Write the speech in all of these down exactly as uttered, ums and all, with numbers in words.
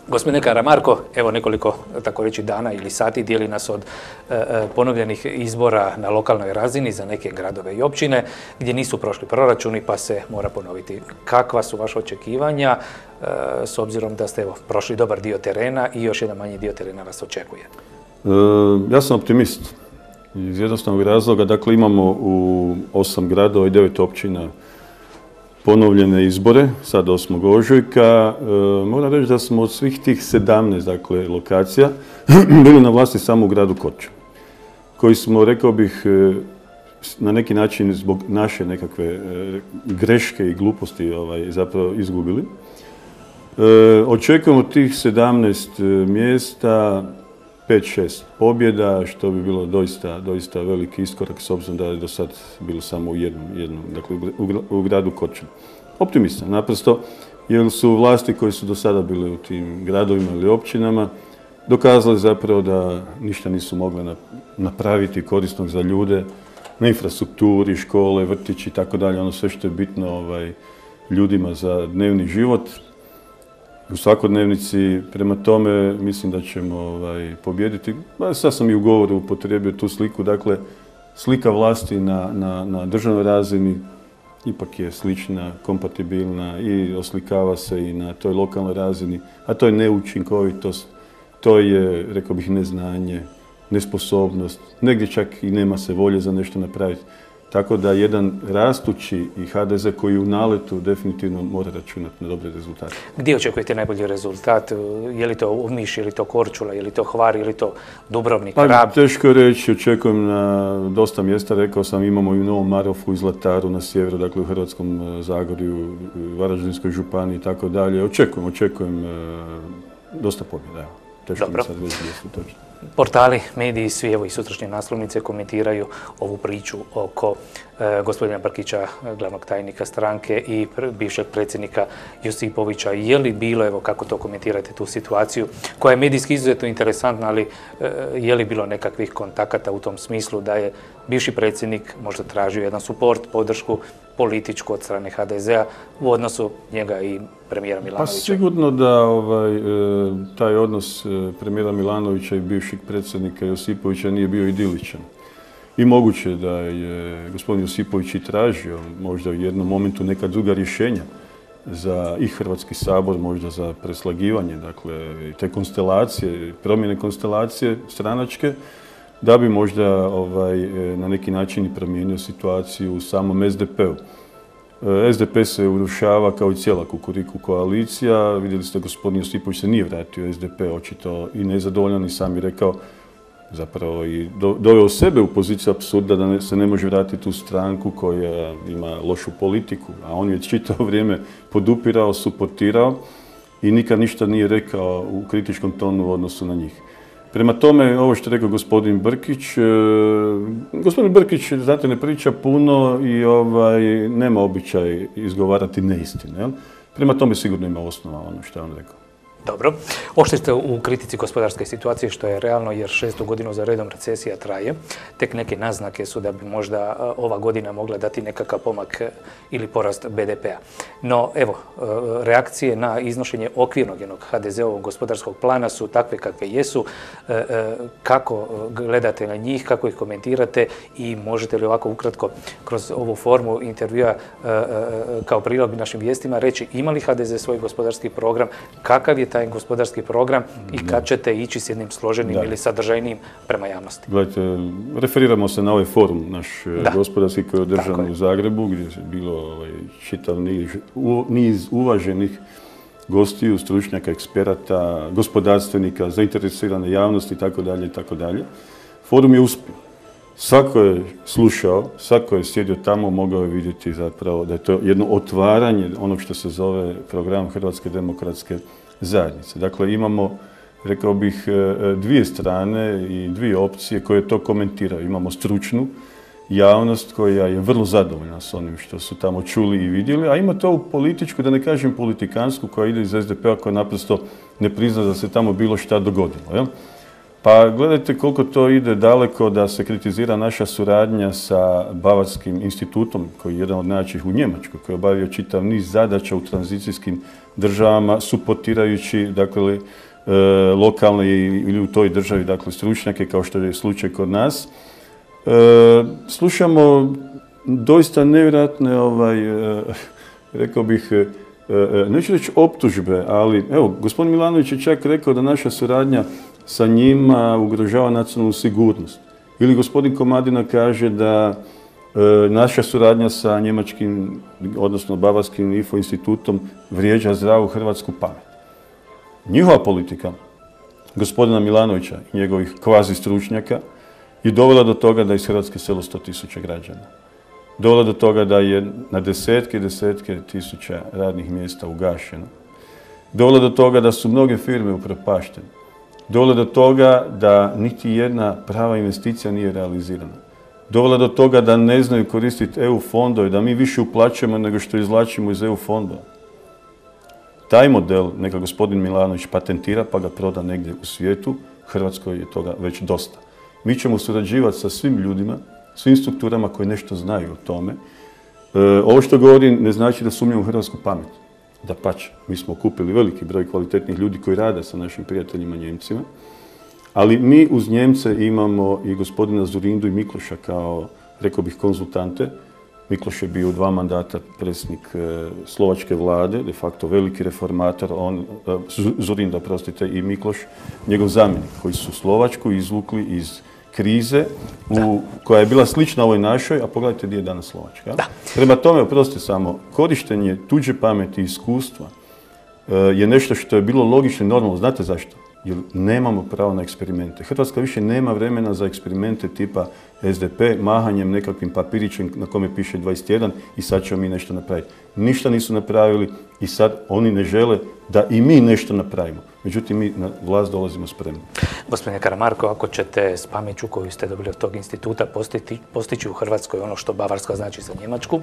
Gospodine Karamarko, evo nekoliko, tako reći, dana ili sati dijeli nas od e, ponovljenih izbora na lokalnoj razini za neke gradove i općine gdje nisu prošli proračuni pa se mora ponoviti. Kakva su vaše očekivanja e, s obzirom da ste evo, prošli dobar dio terena i još jedan manji dio terena vas očekuje? E, ja sam optimist iz jednostavnog razloga. Dakle, imamo u osam gradova i devet općina ponovljene izbore, sad osmog ožujka. E, moram reći da smo od svih tih sedamnaest dakle, lokacija bili na vlasti samo u gradu Korčuli, koji smo, rekao bih, na neki način zbog naše nekakve e, greške i gluposti ovaj, zapravo izgubili. E, očekujemo tih sedamnaest mjesta, pet šest pobjeda, što bi bilo doista, doista veliki iskorak s obzirom da je do sad bilo samo u jednom, jednom dakle u, u gradu Korčuli. Optimistan, naprosto, jer su vlasti koji su do sada bile u tim gradovima ili općinama dokazali zapravo da ništa nisu mogle napraviti korisnog za ljude, na infrastrukturi, škole, vrtići i tako dalje, ono sve što je bitno ovaj, ljudima za dnevni život. U svakodnevnici, prema tome mislim da ćemo ovaj, pobijediti. Sad sam i u govoru upotrijebio tu sliku, dakle slika vlasti na, na, na državnoj razini ipak je slična, kompatibilna i oslikava se i na toj lokalnoj razini, a to je neučinkovitost, to je, rekao bih, neznanje, nesposobnost, negdje čak i nema se volje za nešto napraviti. Tako da jedan rastući i ha de ze koji je u naletu definitivno mora računati na dobre rezultate. Gdje očekujete najbolji rezultat? Je li to Omiš, je li to Korčula, je li to Hvar, je li to Dubrovnik, pa, Rab? Teško je reći, očekujem na dosta mjesta, rekao sam, imamo i u Novom Marofu, i Zlataru na sjeveru, dakle u Hrvatskom Zagorju, Varaždinskoj županiji i tako dalje. Očekujem, očekujem dosta pobjeda. Teško mi sad reći gdje su točno. Portali, mediji, svi evo i sutrašnje naslovnice komentiraju ovu priču oko e, gospodina Brkića, glavnog tajnika stranke i pr bivšeg predsjednika Josipovića. Je li bilo, evo kako to komentirate, tu situaciju koja je medijski izuzetno interesantna, ali e, je li bilo nekakvih kontakata u tom smislu da je bivši predsjednik možda tražio jedan suport, podršku političku od strane ha de zea u odnosu njega i premijera Milanovića? Pa sigurno da ovaj, taj odnos premijera Milanovića i bivšeg predsjednika Josipovića nije bio idiličan. I moguće da je gospodin Josipović i tražio možda u jednom momentu neka druga rješenja za i Hrvatski sabor, možda za preslagivanje, dakle, te konstelacije, promjene konstelacije stranačke, da bi možda ovaj, na neki način i promijenio situaciju u samom es de pe-u. es de pe se urušava kao i cijela Kukuriku koalicija. Vidjeli ste, gospodin Josipović se nije vratio u es de pe, očito i nezadovoljan, i sam je rekao, zapravo i do, doveo sebe u poziciju apsurda da ne, se ne može vratiti u stranku koja ima lošu politiku, a on je čitavo vrijeme podupirao, suportirao i nikad ništa nije rekao u kritičkom tonu u odnosu na njih. Prema tome, ovo što je rekao gospodin Brkić, e, gospodin Brkić, znate, ne priča puno i ovaj, nema običaj izgovarati neistine. Jel? Prema tome sigurno ima osnova ono što je on rekao. Dobro. Ošli ste u kritici gospodarske situacije, što je realno jer šestu godinu za redom recesija traje. Tek neke naznake su da bi možda ova godina mogla dati nekakav pomak ili porast be de pe-a. No, evo, reakcije na iznošenje okvirnog jednog ha de ze-ovog gospodarskog plana su takve kakve jesu. Kako gledate na njih, kako ih komentirate i možete li ovako ukratko kroz ovu formu intervjua kao prilog našim vijestima reći ima li ha de ze svoj gospodarski program, kakav je taj gospodarski program i kad ćete ići s jednim složenim da. ili sadržajnim prema javnosti? Gledajte, referiramo se na ovaj forum naš da. gospodarski koji je održan u Zagrebu, gdje je bilo ovaj, čitav niz, u, niz uvaženih gostiju, stručnjaka, eksperata, gospodarstvenika, zainteresirane javnosti itd. itd. Forum je uspio. Svako je slušao, svako je sjedio tamo, mogao je vidjeti zapravo da je to jedno otvaranje onog što se zove program Hrvatske demokratske zajednice. Dakle, imamo, rekao bih, dvije strane i dvije opcije koje to komentiraju. Imamo stručnu javnost koja je vrlo zadovoljna s onim što su tamo čuli i vidjeli, a ima to u političku, da ne kažem politikansku, koja ide iz es de pe-a, koja naprosto ne prizna da se tamo bilo šta dogodilo. Jel? Pa gledajte koliko to ide daleko da se kritizira naša suradnja sa Bavarskim institutom, koji je jedan od najjačih u Njemačkoj, koji je obavio čitav niz zadaća u tranzicijskim državama, suportirajući dakle, e, lokalne ili u toj državi dakle, stručnjake kao što je slučaj kod nas. E, slušamo doista nevjerojatne, ovaj, e, rekao bih, e, e, neću reći optužbe, ali evo, gospodin Milanović je čak rekao da naša suradnja sa njima ugrožava nacionalnu sigurnost. Ili gospodin Komadina kaže da e, naša suradnja sa njemačkim, odnosno bavarskim I F O institutom vrijeđa zdravu hrvatsku pamet. Njihova politika, gospodina Milanovića i njegovih kvazi stručnjaka, je dovela do toga da iz Hrvatske selo sto tisuća građana. Dovela do toga da je na desetke i desetke tisuća radnih mjesta ugašeno. Dovela do toga da su mnoge firme upropaštene. Dovela do toga da niti jedna prava investicija nije realizirana. Dovela do toga da ne znaju koristiti E U fondove, da mi više uplaćujemo nego što izvlačimo iz E U fondova. Taj model neka gospodin Milanović patentira pa ga proda negdje u svijetu. Hrvatskoj je toga već dosta. Mi ćemo surađivati sa svim ljudima, svim strukturama koji nešto znaju o tome. E, ovo što govorim ne znači da sumnjam u hrvatsku pamet. Dapače, mi smo okupili veliki broj kvalitetnih ljudi koji rade sa našim prijateljima Njemcima, ali mi uz Njemce imamo i gospodina Zurindu i Mikloša kao, rekao bih, konzultante. Mikloš je bio u dva mandata predsjednik e, slovačke vlade, de facto veliki reformator, on, e, Zurinda, oprostite, i Mikloš, njegov zamjenik, koji su Slovačku izvukli iz krize u, koja je bila slična ovoj našoj, a pogledajte gdje je danas Slovačka. Da. Prema tome, oprostite samo, korištenje tuđe pameti i iskustva e, je nešto što je bilo logično i normalno. Znate zašto? Jer nemamo pravo na eksperimente. Hrvatska više nema vremena za eksperimente tipa S D P, mahanjem nekakvim papirićem na kome piše dvadeset jedan i sad ćemo mi nešto napraviti. Ništa nisu napravili i sad oni ne žele da i mi nešto napravimo. Međutim, mi na vlast dolazimo spremni. Gospodine Karamarko, ako ćete s pameću koju ste dobili od tog instituta postići, postići u Hrvatskoj ono što Bavarska znači za Njemačku,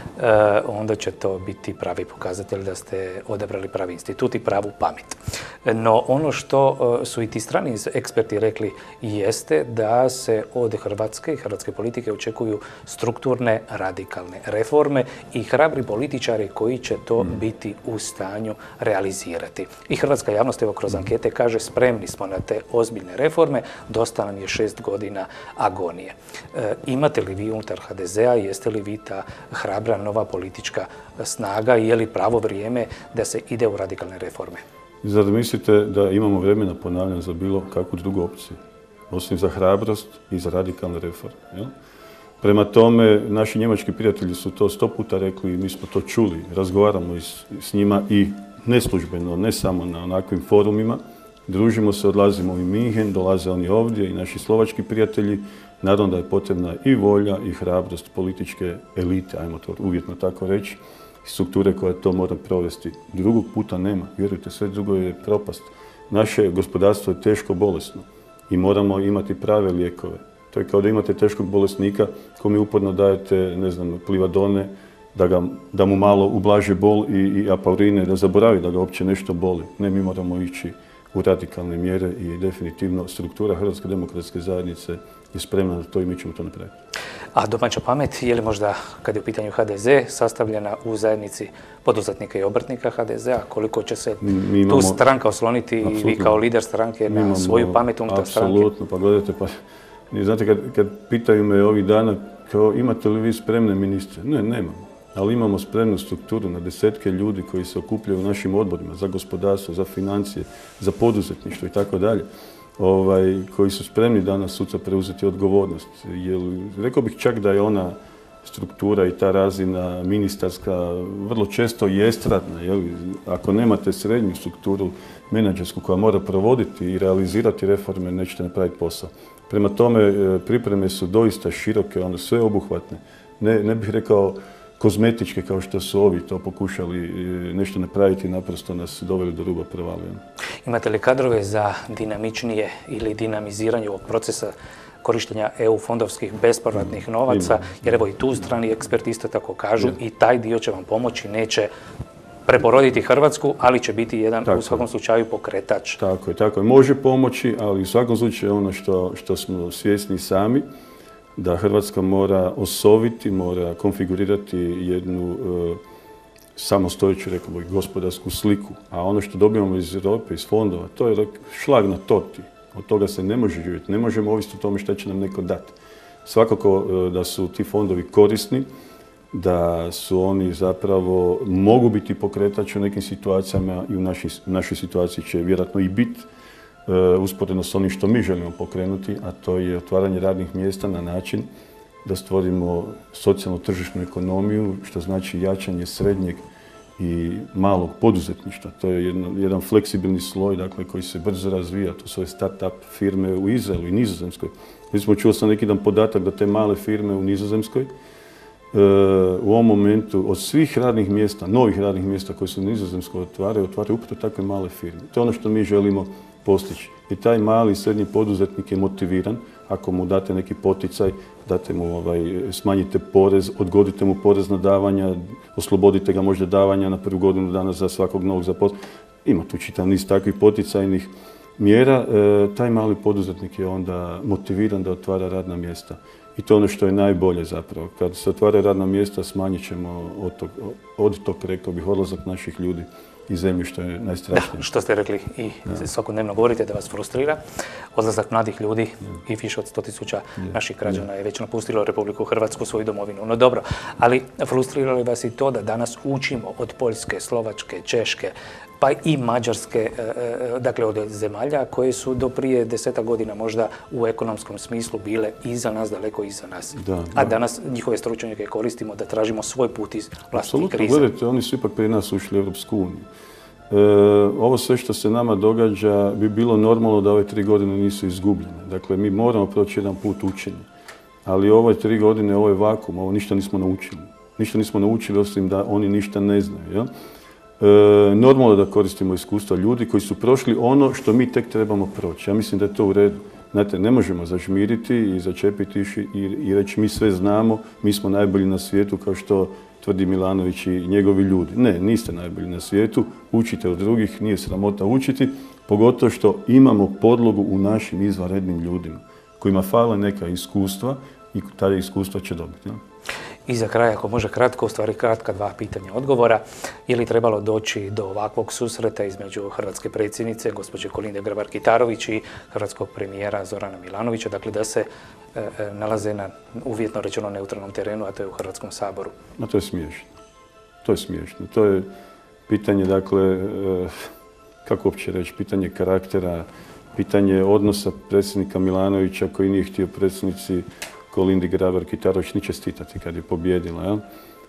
eh, onda će to biti pravi pokazatelj da ste odabrali pravi institut i pravu pamet. No ono što eh, su i ti strani eksperti rekli jeste da se od Hrvatske i hrvatske politike očekuju strukturne radikalne reforme i hrabri političari koji će to mm. biti u stanju realizirati. I hrvatska javnost evo kroz ankete kaže spremni smo na te ozbiljne reforme, dosta nam je šest godina agonije. E, imate li vi unutar H D Z-a, jeste li vi ta hrabra nova politička snaga i je li pravo vrijeme da se ide u radikalne reforme? Zar mislite da imamo vremena, ponavljam, za bilo kakvu drugu opciju? Osim za hrabrost i za radikalne reforme. Jel? Prema tome, naši njemački prijatelji su to sto puta rekli i mi smo to čuli. Razgovaramo i s, s njima i neslužbeno, ne samo na onakvim forumima. Družimo se, odlazimo u Minhen, dolaze oni ovdje i naši slovački prijatelji. Naravno da je potrebna i volja i hrabrost političke elite, ajmo to uvjetno tako reći, strukture koja to mora provesti. Drugog puta nema, vjerujte, sve drugo je propast. Naše gospodarstvo je teško bolesno i moramo imati prave lijekove. To je kao da imate teškog bolesnika kome uporno dajete, ne znam, plivadone, da, ga, da mu malo ublaže bol i, i apaurine, da zaboravi da ga uopće nešto boli. Ne, mi moramo ići u radikalne mjere i definitivno struktura Hrvatske demokratske zajednice je spremna na to i mi ćemo to napraviti. A domaća pamet, je li možda, kad je u pitanju H D Z, sastavljena u zajednici poduzetnika i obrtnika H D Z-a? Koliko će se imamo, tu stranka osloniti i vi kao lider stranke na imamo, svoju pamet unutar stranke? Apsolutno, pa gledajte, pa, znate, kad, kad pitaju me ovih dana, kao imate li vi spremne ministre? Ne, nemamo. Ali imamo spremnu strukturu na desetke ljudi koji se okupljaju u našim odborima za gospodarstvo, za financije, za poduzetništvo i tako dalje. Ovaj, koji su spremni danas sutra preuzeti odgovornost. Jer, rekao bih čak da je ona struktura i ta razina ministarska vrlo često i estradna. Jel? Ako nemate srednju strukturu menadžersku koja mora provoditi i realizirati reforme, nećete napraviti posao. Prema tome, pripreme su doista široke, one sve obuhvatne. Ne, ne bih rekao kozmetičke kao što su ovi to pokušali nešto napraviti i naprosto nas doveli do ruba provalija. Imate li kadrove za dinamičnije ili dinamiziranje ovog procesa korištenja E U fondovskih bespovratnih novaca? Ima. Jer evo i tu strani eksperti isto tako kažu i taj dio će vam pomoći, neće preporoditi Hrvatsku, ali će biti jedan tako u svakom slučaju pokretač. Tako je, tako je. Može pomoći, ali u svakom slučaju ono što, što smo svjesni sami, da Hrvatska mora osoviti, mora konfigurirati jednu e, samostojeću, rekao bih, gospodarsku sliku. A ono što dobijamo iz Europe, iz fondova, to je šlag na torti. Od toga se ne može živjeti. Ne možemo ovisiti o tome što će nam neko dati. Svakako da su ti fondovi korisni, da su oni zapravo mogu biti pokretač u nekim situacijama i u našoj, našoj situaciji će vjerojatno i biti uh, usporedno s onim što mi želimo pokrenuti, a to je otvaranje radnih mjesta na način da stvorimo socijalno tržišnu ekonomiju, što znači jačanje srednjeg i malog poduzetništva. To je jedno, jedan fleksibilni sloj, dakle, koji se brzo razvija. To su ove start-up firme u Izraelu i Nizozemskoj. Mi smo čuli sam neki dan podatak da te male firme u Nizozemskoj u ovom momentu od svih radnih mjesta, novih radnih mjesta koje su u Nizozemskoj otvaraju, otvaraju upravo takve male firme. To je ono što mi želimo postići. I taj mali i srednji poduzetnik je motiviran. Ako mu date neki poticaj, date mu, ovaj, smanjite porez, odgodite mu porezna davanja, oslobodite ga možda davanja na prvu godinu dana za svakog novog zaposlenog. Ima tu čitav niz takvih poticajnih mjera. E, taj mali poduzetnik je onda motiviran da otvara radna mjesta. I to je ono što je najbolje zapravo. Kad se otvara radna mjesta, smanjit ćemo odtok, odtok, rekao bih, odlazak naših ljudi iz zemlje, što je najstrašnije. Da, što ste rekli i da. Svakodnevno govorite da vas frustrira. Odlazak mladih ljudi da. I više od sto tisuća naših građana da. Je već napustilo Republiku Hrvatsku, svoju domovinu. No dobro, ali frustriralo li vas i to da danas učimo od Poljske, Slovačke, Češke, pa i Mađarske, dakle od zemalja koje su do prije deseta godina možda u ekonomskom smislu bile iza nas, daleko iza nas. Da, da. A danas njihove stručnjake koristimo da tražimo svoj put iz vlastitih kriza. Gledajte, oni su ipak prije nas ušli u Europsku uniju. E, ovo sve što se nama događa bi bilo normalno da ove tri godine nisu izgubljene. Dakle, mi moramo proći jedan put učenja. Ali ove tri godine, ovo je vakuum, ovo ništa nismo naučili. Ništa nismo naučili osim da oni ništa ne znaju. Ja? E, normalno da koristimo iskustva ljudi koji su prošli ono što mi tek trebamo proći. Ja mislim da je to u redu. Znate, ne možemo zažmiriti i začepiti i, i reći mi sve znamo, mi smo najbolji na svijetu kao što tvrdi Milanović i njegovi ljudi. Ne, niste najbolji na svijetu, učite od drugih, nije sramota učiti, pogotovo što imamo podlogu u našim izvanrednim ljudima kojima fale neka iskustva i ta iskustva će dobiti. Ja? I za kraj, ako može kratko, u stvari kratka dva pitanja odgovora. Je li trebalo doći do ovakvog susreta između hrvatske predsjednice, gospođe Kolinde Grabar-Kitarović i hrvatskog premijera Zorana Milanovića, dakle da se e, nalaze na uvjetno rečeno neutralnom terenu, a to je u Hrvatskom saboru? Ma to je smiješno. To je smiješno. To je pitanje, dakle, e, kako uopće reći, pitanje karaktera, pitanje odnosa predsjednika Milanovića koji nije htio predsjednici Kolindi Grabar-Kitarović ni čestitati kad je pobjedila. Ja?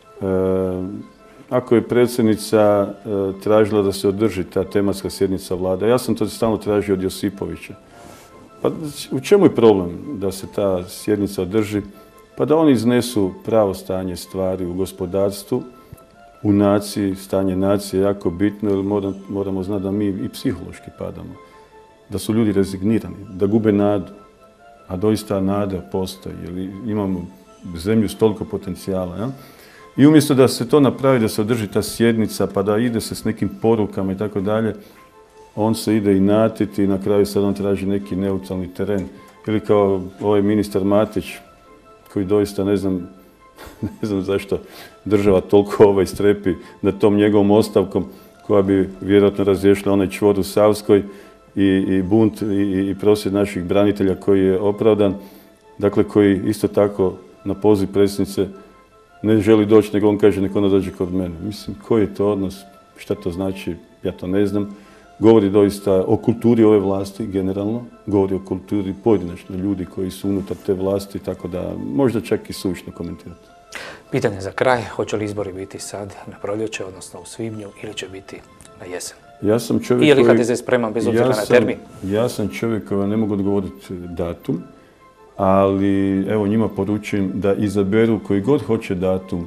E, ako je predsjednica e, tražila da se održi ta tematska sjednica vlade, ja sam to stalno tražio od Josipovića. Pa u čemu je problem da se ta sjednica održi? Pa da oni iznesu pravo stanje stvari u gospodarstvu, u naciji, stanje nacije je jako bitno, jer moram, moramo znati da mi i psihološki padamo. Da su ljudi rezignirani, da gube nadu. A doista nada postoji, jer imamo zemlju s toliko potencijala. Ja? I umjesto da se to napravi, da se održi ta sjednica, pa da ide se s nekim porukama i tako dalje, on se ide i natiti i na kraju sad on traži neki neutralni teren. Ili kao ovaj ministar Matić, koji doista ne znam, ne znam zašto država toliko ovaj strepi na tom njegovom ostavkom, koja bi vjerojatno razriješila onaj čvor u Savskoj, I, i bunt i, i prosvjed naših branitelja koji je opravdan, dakle koji isto tako na poziv predsjednice ne želi doći, nego on kaže nek ona dođe kod mene. Mislim, koji je to odnos, šta to znači, ja to ne znam. Govori doista o kulturi ove vlasti generalno, govori o kulturi pojedinačno ljudi koji su unutar te vlasti, tako da možda čak i suvišno komentirati. Pitanje za kraj, hoće li izbori biti sad na proljeće, odnosno u svibnju, ili će biti na jesen? Ja sam čovjek I je li H D Z spreman bez obzira ja na termin? Ja sam čovjek koji ne mogu odgovoriti datum, ali evo njima poručujem da izaberu koji god hoće datum,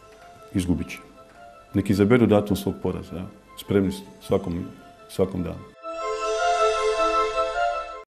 izgubit će. Nek izaberu datum svog poraza. Ja. Spremni svakom, svakom danu.